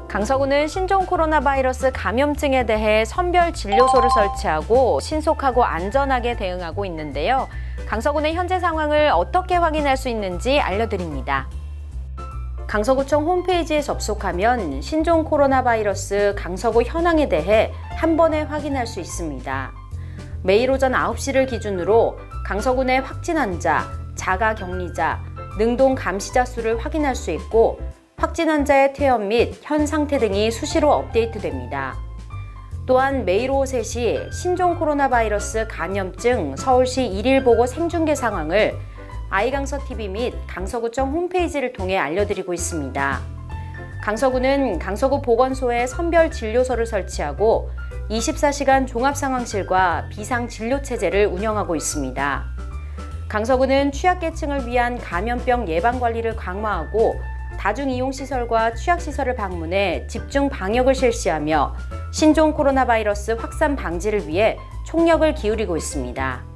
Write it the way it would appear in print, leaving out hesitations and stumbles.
강서구는 신종 코로나 바이러스 감염증에 대해 선별 진료소를 설치하고 신속하고 안전하게 대응하고 있는데요. 강서구의 현재 상황을 어떻게 확인할 수 있는지 알려드립니다. 강서구청 홈페이지에 접속하면 신종 코로나 바이러스 강서구 현황에 대해 한 번에 확인할 수 있습니다. 매일 오전 9시를 기준으로 강서구 내 확진 환자, 자가 격리자, 능동 감시자 수를 확인할 수 있고 확진 환자의 퇴원 및 현 상태 등이 수시로 업데이트됩니다. 또한 매일 오후 3시 신종 코로나 바이러스 감염증 서울시 1일 보고 생중계 상황을 아이강서TV 및 강서구청 홈페이지를 통해 알려드리고 있습니다. 강서구는 강서구 보건소에 선별 진료소를 설치하고 24시간 종합상황실과 비상진료체제를 운영하고 있습니다. 강서구는 취약계층을 위한 감염병 예방관리를 강화하고 다중이용시설과 취약시설을 방문해 집중 방역을 실시하며 신종 코로나 바이러스 확산 방지를 위해 총력을 기울이고 있습니다.